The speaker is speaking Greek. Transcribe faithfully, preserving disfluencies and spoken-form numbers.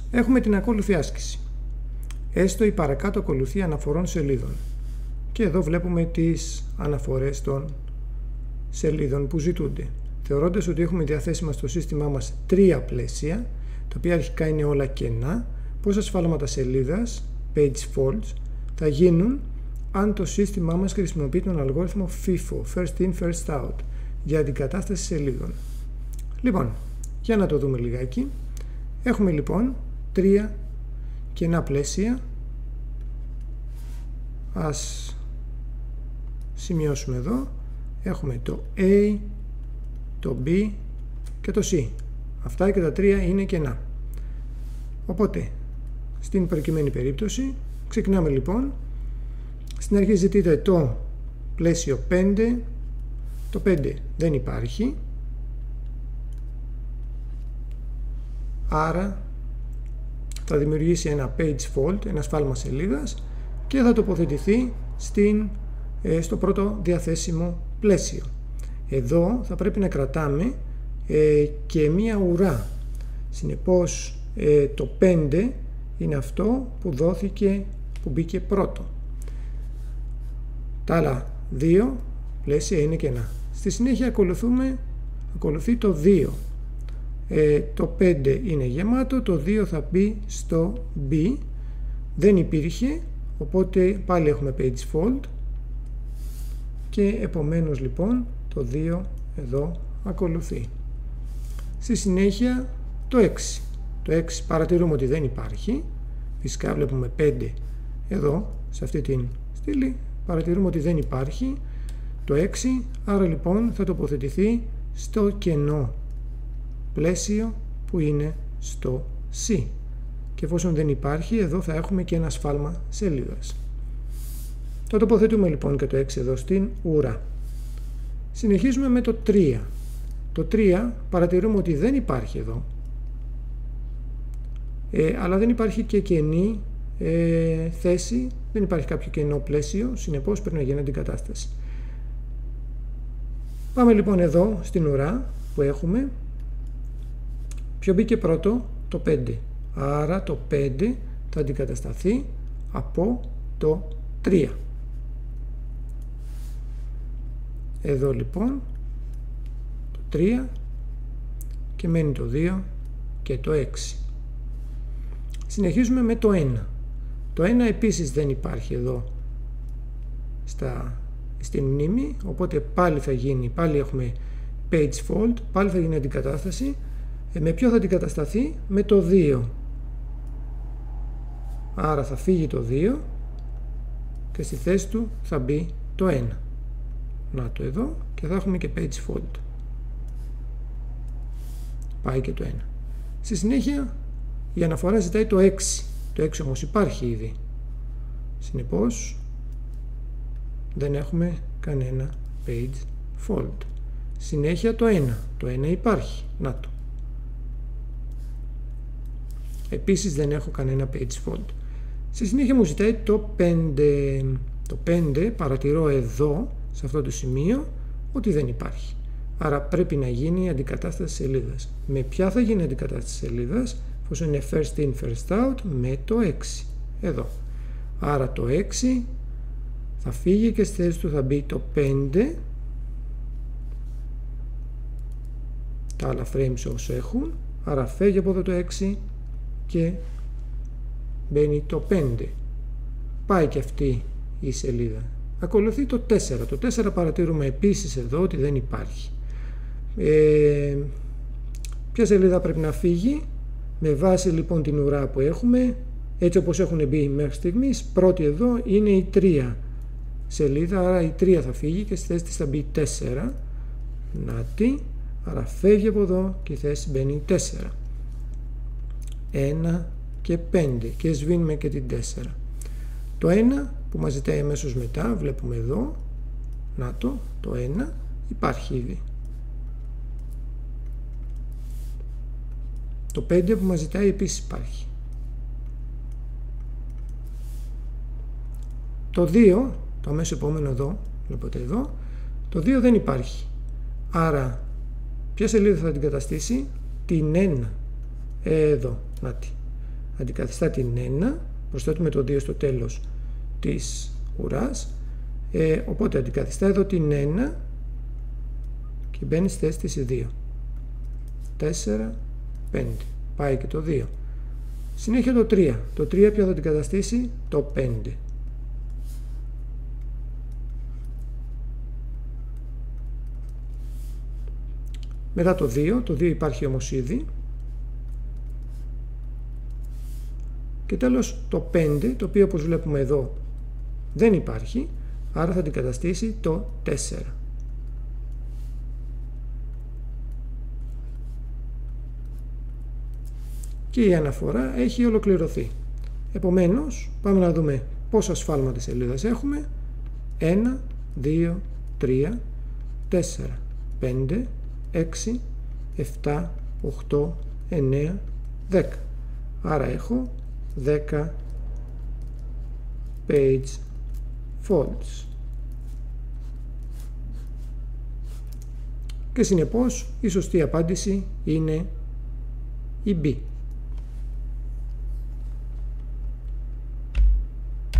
έχουμε την ακόλουθη άσκηση. Έστω η παρακάτω ακολουθία αναφορών σελίδων. Και εδώ βλέπουμε τις αναφορές των σελίδων που ζητούνται. Θεωρώντας ότι έχουμε διαθέσιμα στο σύστημά μας τρία πλαίσια, τα οποία αρχικά είναι όλα κενά, πόσα σφάλματα σελίδας, page faults, θα γίνουν αν το σύστημά μας χρησιμοποιεί τον αλγόριθμο φίφο, first in, first out, για αντικατάσταση σελίδων. Λοιπόν, για να το δούμε λιγάκι. Έχουμε λοιπόν τρία κενά πλαίσια. Ας σημειώσουμε εδώ. Έχουμε το A, το B και το C. Αυτά και τα τρία είναι κενά. Οπότε, στην προκειμένη περίπτωση, ξεκινάμε λοιπόν. Στην αρχή ζητείτε το πλαίσιο πέντε. Το πέντε δεν υπάρχει. Άρα θα δημιουργήσει ένα page fault, ένα σφάλμα σελίδας, και θα τοποθετηθεί στην, ε, στο πρώτο διαθέσιμο πλαίσιο. Εδώ θα πρέπει να κρατάμε ε, και μία ουρά. Συνεπώς ε, το πέντε είναι αυτό που δόθηκε, που μπήκε πρώτο. Τα άλλα δύο πλαίσια είναι κενά. Στη συνέχεια ακολουθούμε, ακολουθεί το δύο. Ε, το πέντε είναι γεμάτο, το δύο θα μπει στο B. Δεν υπήρχε, οπότε πάλι έχουμε page fault και επομένως λοιπόν το δύο εδώ ακολουθεί. Στη συνέχεια το έξι. Το έξι παρατηρούμε ότι δεν υπάρχει. Φυσικά βλέπουμε πέντε εδώ σε αυτή την στήλη. Παρατηρούμε ότι δεν υπάρχει το έξι, άρα λοιπόν θα τοποθετηθεί στο κενό πλαίσιο που είναι στο C. Και εφόσον δεν υπάρχει, εδώ θα έχουμε και ένα σφάλμα σελίδας. Θα τοποθετούμε λοιπόν και το έξι εδώ στην ουρά. Συνεχίζουμε με το τρία. Το τρία παρατηρούμε ότι δεν υπάρχει εδώ, ε, αλλά δεν υπάρχει και κενή ε, θέση, δεν υπάρχει κάποιο κενό πλαίσιο, συνεπώς πρέπει να γίνει αντικατάσταση. Πάμε λοιπόν εδώ στην ουρά που έχουμε. Ποιο μπήκε πρώτο? Το πέντε. Άρα το πέντε θα αντικατασταθεί από το τρία. Εδώ λοιπόν το τρία και μένει το δύο και το έξι. Συνεχίζουμε με το ένα. Το ένα επίσης δεν υπάρχει εδώ στα, στην μνήμη, οπότε πάλι θα γίνει, πάλι έχουμε page fault, πάλι θα γίνει αντικατάσταση. Ε, με ποιο θα αντικατασταθεί? Με το δύο. Άρα θα φύγει το δύο και στη θέση του θα μπει το ένα. Να το εδώ, και θα έχουμε και page fault. Πάει και το ένα. Στη συνέχεια η αναφορά ζητάει το έξι. Το έξι όμως υπάρχει ήδη. Συνεπώς δεν έχουμε κανένα page fault. Συνέχεια το ένα. Το ένα υπάρχει. Να το. Επίσης δεν έχω κανένα page fault. Στη συνέχεια μου ζητάει το πέντε. Το πέντε παρατηρώ εδώ, σε αυτό το σημείο, ότι δεν υπάρχει. Άρα πρέπει να γίνει αντικατάσταση σελίδας. Με ποια θα γίνει αντικατάσταση σελίδας? Εφόσον είναι first in, first out, με το έξι. Εδώ. Άρα το έξι θα φύγει και στη θέση του θα μπει το πέντε. Τα άλλα frames όσο έχουν. Άρα φεύγει από εδώ το έξι και μπαίνει το πέντε. Πάει και αυτή η σελίδα. Ακολουθεί το τέσσερα. Το τέσσερα παρατηρούμε επίσης εδώ ότι δεν υπάρχει. Ε, ποια σελίδα πρέπει να φύγει? Με βάση λοιπόν την ουρά που έχουμε, έτσι όπως έχουν μπει μέχρι στιγμής, πρώτη εδώ είναι η τρία σελίδα, άρα η τρία θα φύγει και στη θέση της θα μπει τέσσερα. Νάτι, άρα φεύγει από εδώ και η θέση μπαίνει τέσσερα. ένα και πέντε και σβήνουμε και την τέσσερα. Το ένα που μας ζητάει αμέσως μετά, βλέπουμε εδώ, να το, το ένα υπάρχει ήδη. Το πέντε που μας ζητάει επίσης υπάρχει. Το δύο, το αμέσως επόμενο εδώ, βλέπετε εδώ, το δύο δεν υπάρχει. Άρα, ποια σελίδα θα την καταστήσει? Την ένα. Εδώ, νάτι. αντικαθιστά την ένα, προσθέτουμε το δύο στο τέλος της ουράς, ε, οπότε αντικαθιστά εδώ την ένα και μπαίνει στη θέση της δύο. τέσσερα, πέντε. Πάει και το δύο. Συνέχεια το τρία. Το τρία ποιο θα αντικαταστήσει? Το πέντε. Μετά το δύο. Το δύο υπάρχει όμως ήδη. Και τέλος το πέντε, το οποίο όπως βλέπουμε εδώ δεν υπάρχει, άρα θα αντικαταστήσει το τέσσερα. Και η αναφορά έχει ολοκληρωθεί. Επομένως, πάμε να δούμε πόσα σφάλματα σελίδας έχουμε. ένα, δύο, τρία, τέσσερα, πέντε, έξι, επτά, οκτώ, εννέα, δέκα. Άρα έχω δέκα page faults. Και συνεπώς η σωστή απάντηση είναι η B.